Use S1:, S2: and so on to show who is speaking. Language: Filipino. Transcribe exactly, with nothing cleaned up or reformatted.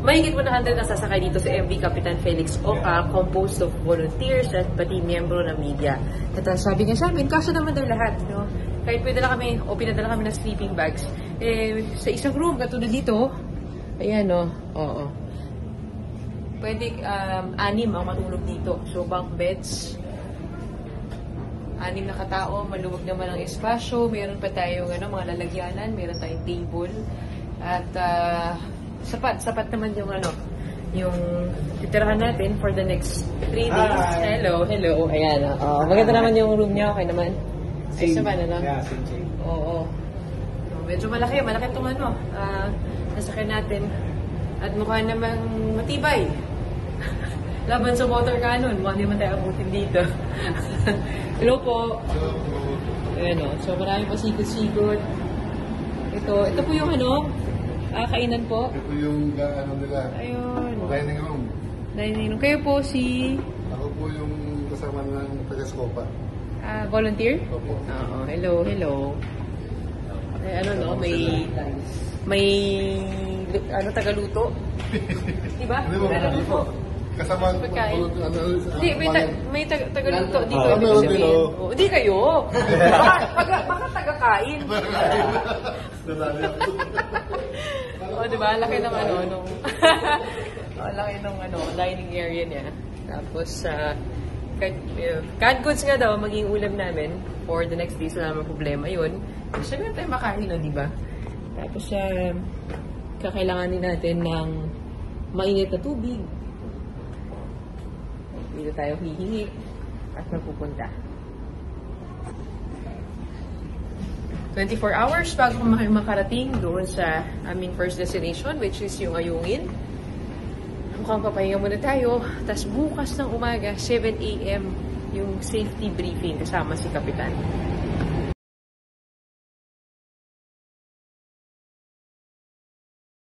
S1: mahigit one hundred na sasakay dito sa M V Kapitan Felix Oca, composed of volunteers at pati miyembro ng media. At uh, sabi niya sa amin, kasya naman daw lahat, no? Kahit pwede na kami, o pinadala kami ng sleeping bags. Eh, sa isang room, katulad dito, ayan, no? Oo. Pwede, um, anim ang matulog dito. So, bunk beds. Anim na katao, maluwag naman ang espasyo. Meron pa tayong ano, mga lalagyanan, meron tayong table. At uh, sapat, sapat naman yung ano, yung titirahan natin for the next three days. Hi. Hello, hello. Ayan, uh, maganda naman yung room niya, okay naman. Ayos naman, ano?
S2: Yeah, same, same.
S1: Oo. Medyo malaki, malaki itong ano, uh, nasakyan natin. At mukha namang matibay. Laban sa motor cannon, mukhang hindi man tayo abutin dito. Hello po. Ayan o. So marami pa sikot-sikot. Ito, ito po yung ano, ah, kainan po.
S2: Ito yung ano nila.
S1: Ayun.
S2: Dining room.
S1: Dining room. Kayo po si...
S2: Ako po yung kasama ng taga-Scopa.
S1: Ah, volunteer?
S2: Opo.
S1: Oo. Hello, hello. Eh, ano no, may... May... Ano, tagaluto? Diba?
S2: Hindi mo,
S1: Tagaluto.
S2: kasama ang
S1: Pagkain.
S2: ano,
S1: Hindi, may, ta may tag tagaluto dito.
S2: Ah,
S1: ibig
S2: meron
S1: sabihin.
S2: din, oh.
S1: Oh, hindi kayo. Baka, baka, baka taga-kain. O, oh, diba? Laki ng ano, nung... oh, laki ng ano, dining area niya. Tapos, uh, canned goods nga daw, maging ulam namin for the next day. So, wala namang problema yun. Gusto naman tayo makain, no, diba? Tapos, uh, kakailanganin natin ng mainit na tubig. Dito tayo hihingi at magpupunta. twenty-four hours bago makarating doon sa aming first destination, which is yung Ayungin. Mukhang papahinga muna tayo. Tapos bukas ng umaga, seven A M yung safety briefing kasama si Kapitan.